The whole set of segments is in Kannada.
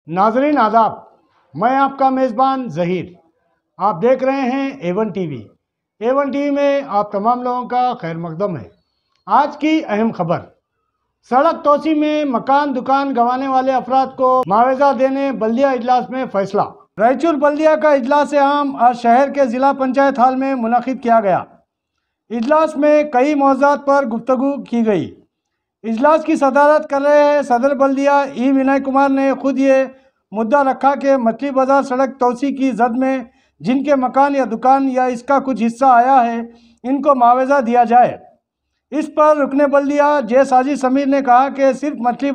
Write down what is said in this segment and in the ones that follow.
नाजरीन आदाब, मैं आपका मेज़बान ज़हीर। आप देख रहे हैं A1 टीवी। A1 टीवी में आप तमाम लोगों का खैर मकदम है। आज की अहम खबर, सड़क तोसी में मकान दुकान गंवाने वाले अफराद को मुआवजा देने बल्दिया इजलास में फैसला। रायचूर बल्दिया का इजलास आम आज शहर के ज़िला पंचायत हाल में मुनक़िद किया गया। इजलास में कई मौज़ूआत पर गुफ्तगू की गई। इजलास की सदारत कर रहे सदर बल्दिया ई विनय कुमार ने खुद ये मुद्दा रखा कि मछली बाजार सड़क तोसी की जद में जिनके मकान या दुकान या इसका कुछ हिस्सा आया है, इनको मुआवजा दिया जाए। इस पर रुकने बल्दिया जे साजी समीर ने कहा कि सिर्फ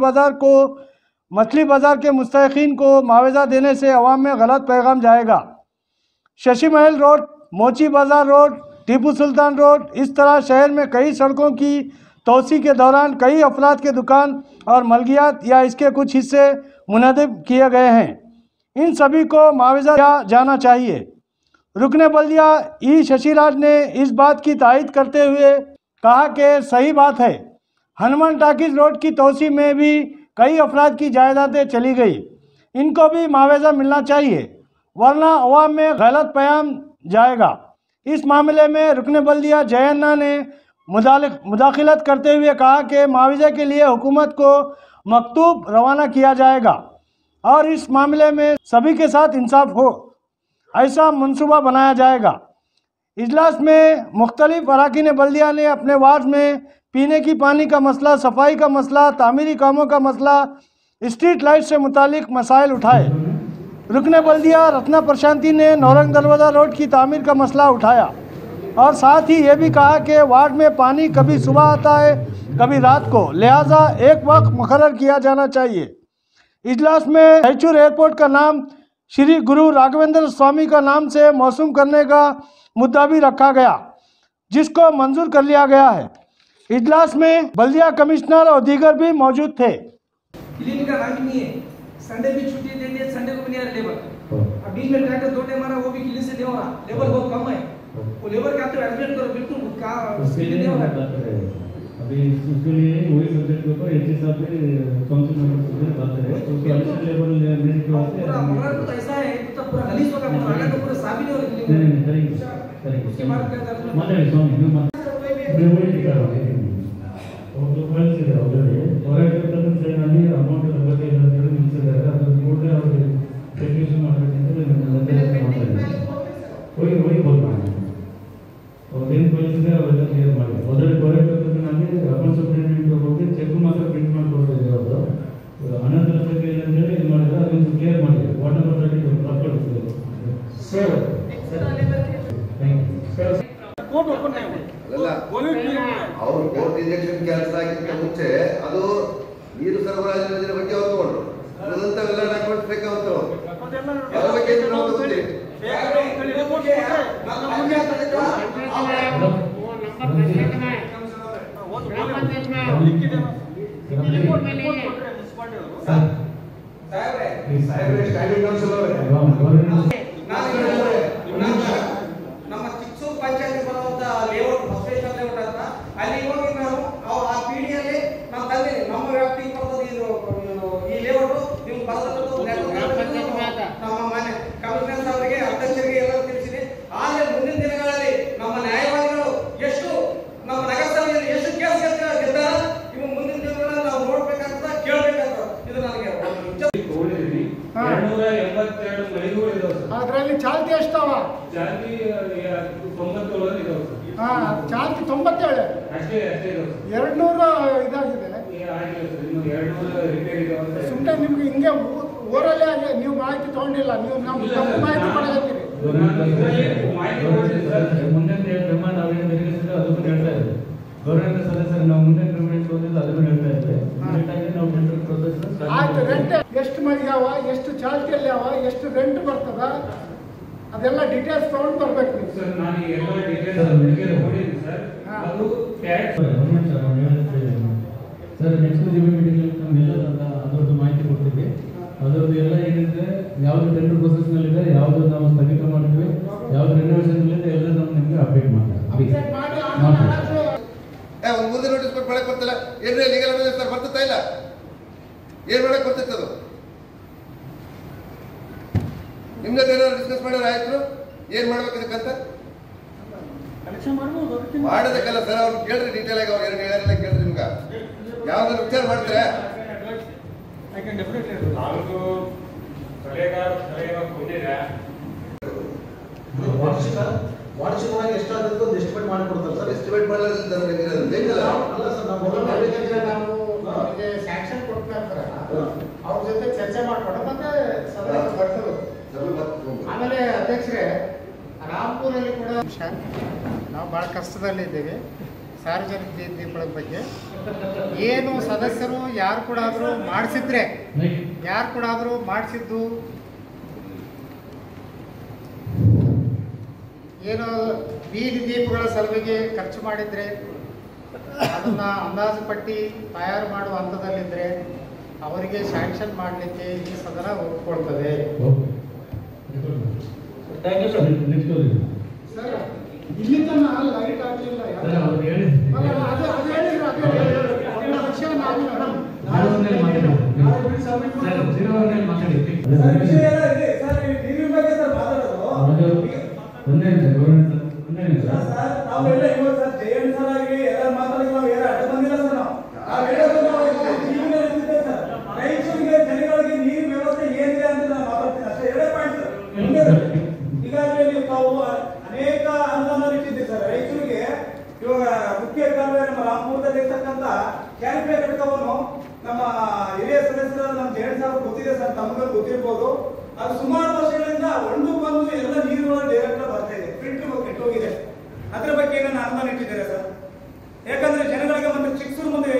मछली बाजार के मुस्तहिकीन को मुआवजा देने से अवाम में गलत पैगाम जाएगा। शशि महल रोड, मोची बाजार रोड, टीपू सुल्तान रोड, इस तरह शहर में कई सड़कों की तोसी के दौरान कई अफराद के दुकान और मलकियात या इसके कुछ हिस्से मुनहदम किए गए हैं। इन सभी को मुआवजा दिया जाना चाहिए। रुकने बल्दिया ई शशिराज ने इस बात की तायीद करते हुए कहा कि सही बात है, हनुमान टाकिज रोड की तोसी में भी कई अफराद की जायदादें चली गई, इनको भी मुआवजा मिलना चाहिए, वरना अवाम में गलत पैगाम जाएगा। इस मामले में रुकने बल्दिया जयन्ना ने मुदाखिलत करते हुए कहा कि मुआवजे के लिए हुकूमत को मकतूब रवाना किया जाएगा और इस मामले में सभी के साथ इंसाफ हो, ऐसा मंसूबा बनाया जाएगा। इजलास में मुख्तलिफ अराकीन बल्दिया ने अपने वार्ड में पीने की पानी का मसला, सफाई का मसला, तामीरी कामों का मसला, स्ट्रीट लाइट से मुतालिक मसाइल उठाए। रुकने बल्दिया रत्ना प्रशांति ने नौरंग दरवाज़ा रोड की तामीर का मसला उठाया और साथ ही ये भी कहा कि वार्ड में पानी कभी सुबह आता है कभी रात को, लिहाजा एक वक्त मुकर्रर किया जाना चाहिए। इजलास में रायचूर एयरपोर्ट का नाम श्री गुरु राघवेंद्र स्वामी का नाम से मौसूम करने का मुद्दा भी रखा गया, जिसको मंजूर कर लिया गया है। इजलास में बल्दिया कमिश्नर और दीगर भी मौजूद थे। संडे भी छुट्टी दे दी, संडे को भी नहीं आ रहा लेबर। बीच में ट्रैक्टर 2 टाइम मारा, वो भी क्लीन से नहीं हो रहा, लेबर बहुत कम है। वो लेबर का तो एडमिट करो बिल्कुल का उसके लिए नहीं हो रहा। अभी उसके लिए वही सब्जेक्ट के ऊपर एचसी साहब के काउंसिल मेंबर से बात करें तो उसको एडिशनल लेबर लेने के वास्ते पूरा मगर तो ऐसा है तो पूरा गलीच होगा, पूरा तो पूरा साफ ही नहीं हो रहा। नहीं करेंगे उसके बाद क्या करना है माने स्वामी क्यों मत वही दिखा रहा है वो तो कल से हो गया है और एक तरह से नहीं अमाउंट लगा के मिलसे रहेगा तो बोल रहे और टेक्नीशियन वही बोल रहा है और दिन कोई से वजह क्लियर ಮಾಡಿ ಮೊದಲ ಕೋರಿಕೆ ನಮಗೆ ಅಕೌಂಟ್ ಸೂಪರಿಂಟೆಂಡೆಂಟ್ ಹೋಗಿ ಚೆಕ್ ಮಾತ್ರ ಪ್ರಿಂಟ್ ಮಾಡಿ ಕೊಡ್ತಿದ್ದೆ ಅವರು ಅನಂತರ ಬಗ್ಗೆ ಏನಂದ್ರೆ ಇದು ಮಾಡಿದ್ರೆ ಅದನ್ನು ಕ್ಲಿಯರ್ ಮಾಡಿ ವಾಟ್ ನಂಬರ್ 32 ಬರ್ಕೊಳ್ತೀವಿ sir thank you sir court open ಆಗಿದೆ ಅಲ್ಲ ಅವರು ಕೋರ್ಟ್ ಇಂಜೆಕ್ಷನ್ ಕೆಲಸ ಆಗಿದ್ದ ಮುಂಚೆ ಅದು ನೀರು ಸರಬರಾಜು ಯೋಜನೆ ಬಗ್ಗೆ ಅವರು ತಗೊಂಡ್ರು ಅದಂತವೆಲ್ಲ ಡಾಕ್ಯುಮೆಂಟ್ ಬೇಕಾಗುತ್ತೆ ಅದರ ಬಗ್ಗೆ ನಾವು ತಗೊಂಡ್ವಿ ನಮ್ಮ ಚಿಕ್ಕಸೂರು ಪಂಚಾಯತ್ ಬರುವಂತ ಲೇಔಟ್ ಬಸವೇಶ್ವರ ಲೇಔಟ್ ಅಂತ ಅಲ್ಲಿ ಹೋಗಿ ನಾವು ಆ ಪಿಡಿಯಲ್ಲಿ ನಾವು ತಂದೆ ನಮ್ಮ ವ್ಯಾಪ್ತಿಗೆ ಬರ್ತದೆ ಈ ಲೇಔಟ್ ನೀವು ನಮ್ಮ ಮನೆ ಕಮಿಷನರ್ ಅವರಿಗೆ ಅಧ್ಯಕ್ಷರಿಗೆ ಎಲ್ಲ ತಿಳಿಸಿದೆ। ಆದರೆ ಮುಂದಿನ ದಿನಗಳಲ್ಲಿ ನಮ್ಮ ನ್ಯಾಯವಾದಿಗಳು ಎಷ್ಟು ನಮ್ಮ ನಗರಸಭೆಯಲ್ಲಿ ಎಷ್ಟು ಕೇಸ್ ಗೆದ್ದಾರ ಇವು ಮುಂದಿನ ದಿನಗಳಲ್ಲಿ ನಾವು ನೋಡ್ಬೇಕಂತ ಕೇಳಬೇಕಂತ ಇದು ನನಗೆ 282 ಮನೆಗಳು ಇದಾವೆ ಸರ್। ಅದರಲ್ಲಿ ಚಾಲ್ತಿ ಎಷ್ಟವ? ಚಾಲ್ತಿ 97 ಇದಾವೆ ಸರ್। ಚಾಲ್ತಿ 97 ಅಷ್ಟೇ ಇದಾವೆ ಸರ್। 200 ಇದಾಗಿದೆ ಆಗಿಲ್ಲ ಸರ್, ಇನ್ನು 200 ರಿಪೇರ್ ಇದಾವೆ। ಸುಮ್ಮನೆ ನಿಮ್ಗೆ ಹಿಂಗೆ ಊರಲ್ಲೇ ನೀವು ಮಾಹಿತಿ ತಗೊಂಡಿಲ್ಲ, ನೀವು ನಮ್ಮ ಮಾಹಿತಿ ಕೊಡಗತ್ತೀರಿ ಮುಂದೆ ಕ್ರಮ ನಾವೇನು ನಿರ್ವಹಿಸಿದ್ರೆ ಅದನ್ನು ಹೇಳ್ತಾ ಇದ್ದೀವಿ। ಗೌರ್ಮೆಂಟ್ ಸದಸ್ಯರು ನಾವು ಮುಂದೆ ಕ್ರಮಕ್ಕೆ ಹೋಗಿಲ್ಲ ಅದನ್ನು ಹೇಳ್ತಾ ಇದ್ದೀವಿ। ನಾವು ಟೆಂಡರ್ ಪ್ರೊಸೆಸ್ ಆಯ್ತು। ರೆಂಟ್ ಎಷ್ಟು ಮಳಿಗಾವ, ಎಷ್ಟು ಚಾಲ್ತಿಯಲ್ಲಿ ಅವ, ಎಷ್ಟು ರೆಂಟ್ ಬರ್ತದ, ಅದೆಲ್ಲ ಡೀಟೇಲ್ಸ್ ತಗೊಂಡು ಬರ್ಬೇಕು ಸರ್। ನಾನು ಎಲ್ಲ ಡೀಟೇಲ್ಸ್ ನೋಡಿದ್ದೀನಿ ಸರ್। ಅದು ಟ್ಯಾಕ್ಸ್ ಸರ್ ನೆಕ್ಸ್ಟ್ ಮೀಟಿಂಗ್ ನಮ್ಮೆಲ್ಲ ಅದರದ್ದು ಮಾಹಿತಿ ಕೊಡ್ತೀವಿ। ಅದರದ್ದು ಎಲ್ಲ ಏನಿದೆ, ಯಾವುದು ಟೆಂಡರ್ ಪ್ರೊಸೆಸ್ನಲ್ಲಿದೆ, ಯಾವುದು ನಾವು ಸ್ಥಗಿತ ಮಾಡಿದ್ವಿ, ಯಾವುದು ರೆನೋವೇಷನ್ನಲ್ಲಿದೆ, ಎಲ್ಲ ನಾವು ನಿಮಗೆ ಅಪ್ಡೇಟ್ ಮಾಡ್ತೀವಿ। ಒಂದು ಮುಂದೆ ನೋಟಿಸ್ ಕೊಟ್ಟು ಮಾಡಕ್ಕೆ ಬರ್ತಿಲ್ಲ, ಏನ್ರಿ ಲೀಗಲ್ ಅಡ್ವೈಸರ್ ಬರ್ತಾ ಇಲ್ಲ, ಏನು ಮಾಡಕ್ಕೆ ಬರ್ತಿತ್ತು ಅದು? ನಿಮ್ಮ ಜೊತೆ ಏನಾದ್ರು ಡಿಸ್ಕಸ್ ಮಾಡಿದ್ರೆ ಆಯ್ತು ಏನ್ ಮಾಡ್ಬೇಕು ಇದಕ್ಕಂತ ಮಾಡೋದಕ್ಕಲ್ಲ ಸರ್. ಅವ್ರು ಕೇಳ್ರಿ ಡೀಟೇಲ್ ಆಗಿ, ಅವ್ರು ಏನೆಲ್ಲ ಕೇಳ್ರಿ ನಿಮ್ಗೆ ಯಾವ್ದಾದ್ರು ವಿಚಾರ ಮಾಡ್ತಾರೆ. ವಾರ್ಷಿಕವಾಗಿ ಎಷ್ಟಾಗುತ್ತೆ ಒಂದು ಎಸ್ಟಿಮೇಟ್ ಮಾಡಿಕೊಡ್ತಾರೆ ಸರ್. ಎಸ್ಟಿಮೇಟ್ ಮಾಡಲ್ಲ ಬೇಕಲ್ಲ. ಅಲ್ಲ ಸರ್, ನಾವು ಅವ್ರಿಗೆ ಸ್ಯಾಂಕ್ಷನ್ ಕೊಡ್ತಾರೆ, ಅವ್ರ ಜೊತೆ ಚರ್ಚೆ ಮಾಡ್ಕೊಂಡು ಮತ್ತೆ ಸದನಕ್ಕೆ ಬರ್ತದೆ. ಆಮೇಲೆ ಅಧ್ಯಕ್ಷರೇ, ರಾಮ್ಪುರಲ್ಲಿ ಕೂಡ ನಾವು ಭಾಳ ಕಷ್ಟದಲ್ಲಿದ್ದೇವೆ ಸಾರ್ವಜನಿಕ ದೀಪಗಳ ಬಗ್ಗೆ. ಏನು ಸದಸ್ಯರು ಯಾರು ಕೂಡ ಆದರೂ ಮಾಡಿಸಿದ್ದು ಏನು ಬೀದಿ ದೀಪಗಳ ಸಲುವಾಗಿ ಖರ್ಚು ಮಾಡಿದರೆ ಅದನ್ನು ಅಂದಾಜು ಪಟ್ಟಿ ತಯಾರು ಮಾಡುವ ಹಂತದಲ್ಲಿದ್ದರೆ ಅವರಿಗೆ ಸ್ಯಾಂಕ್ಷನ್ ಮಾಡಲಿಕ್ಕೆ ಈ ಸದನ ಒಪ್ಕೊಳ್ತದೆ. Thank you sir. Next sir, ಇಲ್ಲಿ ತನಕ ಲೈಟ್ ಆಗಲಿಲ್ಲ. ಅನೇಕ ಅನುದಾನ ಇಟ್ಟಿದ್ದೀವಿ ಸರ್ ರೈತರಿಗೆ. ಇವಾಗ ಮುಖ್ಯ ಕಾಲುವೆ ನಮ್ಮ ರಾಮಪುರದಲ್ಲಿ ಇರ್ತಕ್ಕಂಥ ಕ್ಯಾರಿಪೇ ಘಟಕವನ್ನು ನಮ್ಮ ಹಿರಿಯ ಸದಸ್ಯರು ನಮ್ಮ ಜಯಣ್ಣ ಸಾಹೇಬ್ ಗೊತ್ತಿದೆ ಸರ್, ತಮಗೆ ಗೊತ್ತಿರ್ಬೋದು. ಅದು ಸುಮಾರು ವರ್ಷಗಳಿಂದ ಒಂದು ಎಲ್ಲ ನೀರುಗಳು ಡೈರೆಕ್ಟ್ ಬರ್ತಾ ಇದೆ, ಫಿಲ್ಟರ್ ಕೆಟ್ಟೋಗಿದೆ. ಅದ್ರ ಬಗ್ಗೆ ಏನನ್ನ ಅನುದಾನ ಇಟ್ಟಿದ್ದಾರೆ ಸರ್. ಯಾಕಂದ್ರೆ ಜನಗಳಿಗೆ ಮತ್ತೆ ಚಿಕ್ಕಸೂರು ಮುಂದೆ